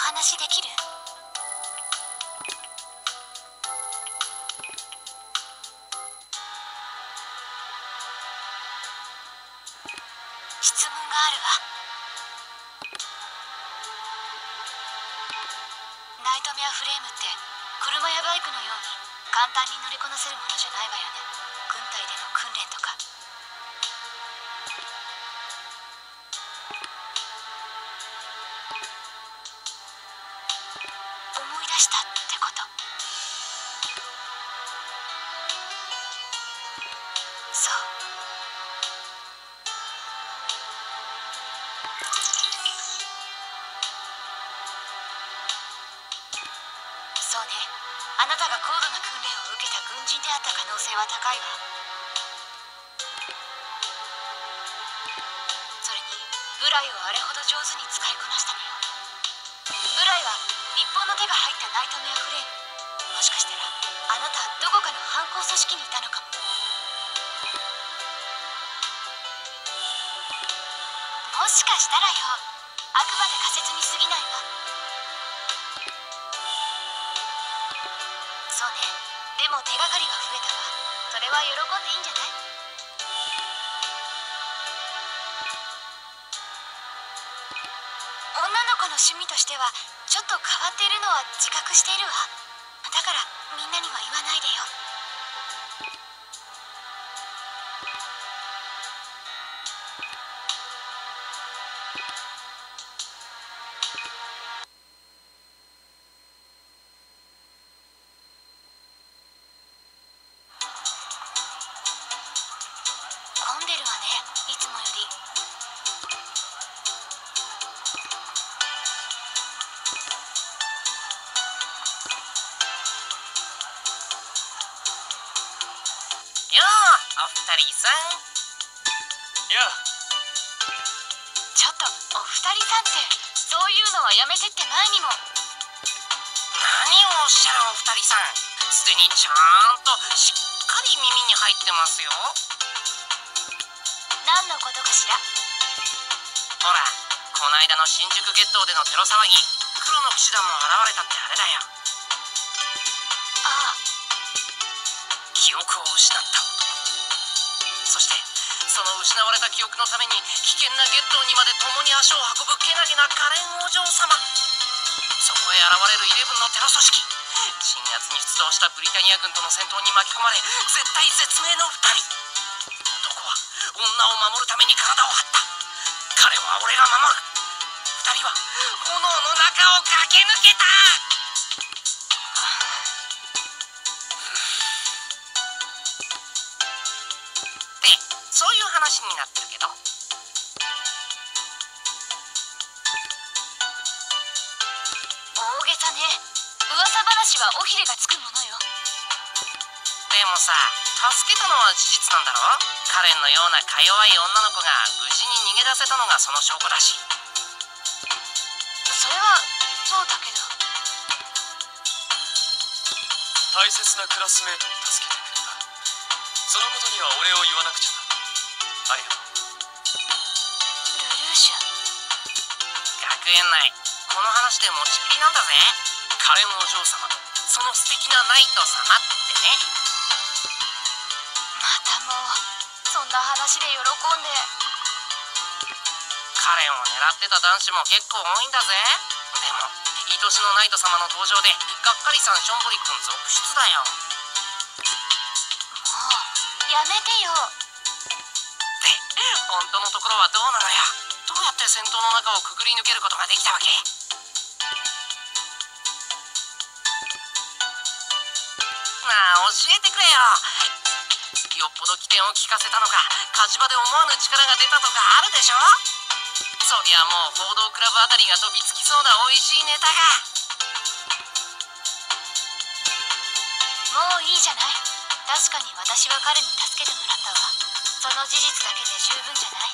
話できる？質問があるわ。ナイトメアフレームって車やバイクのように簡単に乗りこなせるものじゃないわよね。軍隊での訓練とか。思い出したってこと？そう。そうね。あなたが高度な訓練を受けた軍人であった可能性は高いわ。それにブライをあれほど上手に使いこなしたのよ。ブライは日本の手が入ったナイトメアフレーム。もしかしたらあなたどこかの反抗組織にいたのかも。もしかしたらよ。あくまで仮説に過ぎないわ。そうね。でも手がかりは増えたわ。それは喜んでいいんじゃない？女の子の趣味としてはちょっと変わっているのは自覚しているわ。だからみんなには言わないでよ。混んでるわね、いつもより。 よう、お二人さん。 やあ、 ちょっとお二人さんってそういうのはやめてって前にも。 何をおっしゃるお二人さん。すでにちゃんとしっかり耳に入ってますよ。 何のことかしら？ ほら、こないだの新宿決闘でのテロ騒ぎ、黒の騎士団も現れたってあれだよ。 ああ。 記憶を失った男。そしてその失われた記憶のために危険なゲットーにまで共に足を運ぶけなげなカレンお嬢様。そこへ現れるイレブンのテロ組織。鎮圧に出動したブリタニア軍との戦闘に巻き込まれ絶体絶命の2人。男は女を守るために体を張った。彼は俺が守る。2人は炎の中を駆け抜けた。で、そういう話になってるけど、 大げさね。噂話は尾ひれがつくものよ。 でもさ、助けたのは事実なんだろ。カレンのようなか弱い女の子が無事に逃げ出せたのがその証拠だし。 それはそうだけど。 大切なクラスメートを助けてくれた。そのことにはお礼を言わなくちゃな。ありがとう。 ルルーシュ。 学園内、この話で持ちきりなんだぜ。カレンお嬢様とその素敵なナイト様ってね。 またもうそんな話で喜んで。 カレンを狙ってた男子も結構多いんだぜ。でも愛しのナイト様の登場でがっかりさんしょんぼりくん続出だよ。 もうやめてよ。 で、本当のところはどうなのよ。どうやって戦闘の中をくぐり抜けることができたわけ？なあ、教えてくれよ。よっぽど起点を聞かせたのか、火事場で思わぬ力が出たとかあるでしょ。そりゃもう報道クラブあたりが飛びつきそうな美味しいネタが。 もういいじゃない。確かに私は彼に助けてもらったわ。その事実だけで十分じゃない？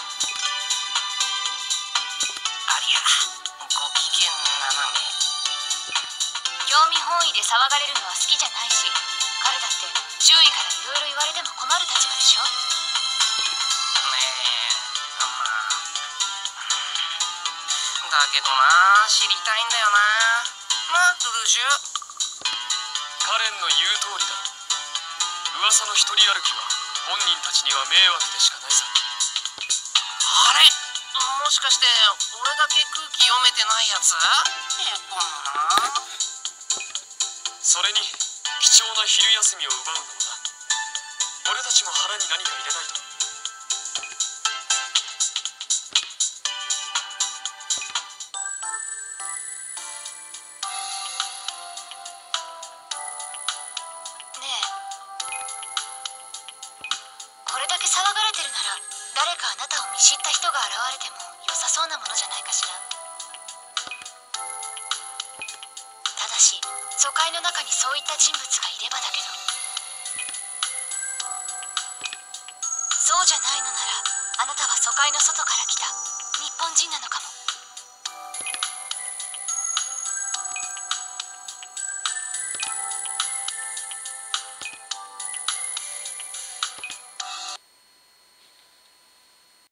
ありゃ、ご機嫌斜め。 興味本位で騒がれるのは好きじゃないし、彼だって周囲からいろいろ言われても困る立場でしょ。 ねえ、まあ、 だけどな、知りたいんだよな。な、ルルジュ。 カレンの言う通りだ。噂の一人歩きは本人たちには迷惑でしかないさ。 あれ、もしかして俺だけ空気読めてないやつ？へこむな。 それに貴重な昼休みを奪うのもな。俺たちも腹に何か入れないと。 ねえ、これだけ騒がれてるなら誰かあなたを見知った人が現れても良さそうなものじゃないかしら。ただし疎開の中にそういった人物がいればだけど。そうじゃないのならあなたは疎開の外から来た日本人なのかも。